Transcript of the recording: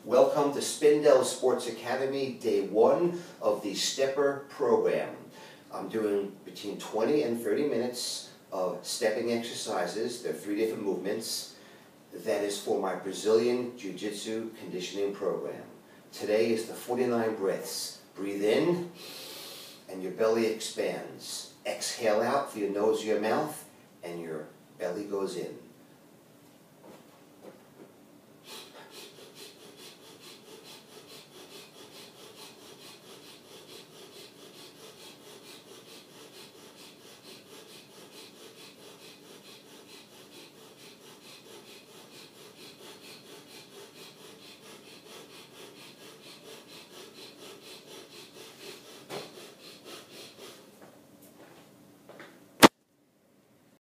Welcome to Spindel Sports Academy, day 1 of the Stepper program. I'm doing between 20 and 30 minutes of stepping exercises. There are 3 different movements. That is for my Brazilian Jiu-Jitsu conditioning program. Today is the 49 breaths. Breathe in and your belly expands. Exhale out through your nose or your mouth and your belly goes in.